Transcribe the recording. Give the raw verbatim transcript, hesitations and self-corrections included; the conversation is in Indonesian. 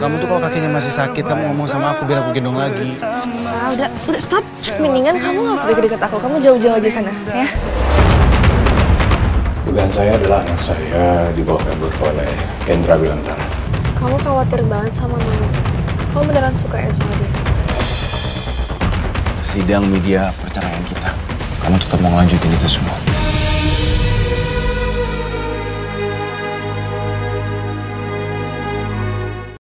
Kamu tuh kalau kakinya masih sakit, kamu ngomong sama aku biar aku gendong lagi. Ah, udah, udah stop. Mendingan kamu nggak usah deket-deket aku. Kamu jauh-jauh aja sana, ya. Dugaan saya adalah anak saya dibawa kabur oleh Kendra Wilantara. Kamu khawatir banget sama Mama. Kamu beneran suka ya sama dia? Sidang media perceraian kita. Kamu tetap mau ngelanjutin itu semua.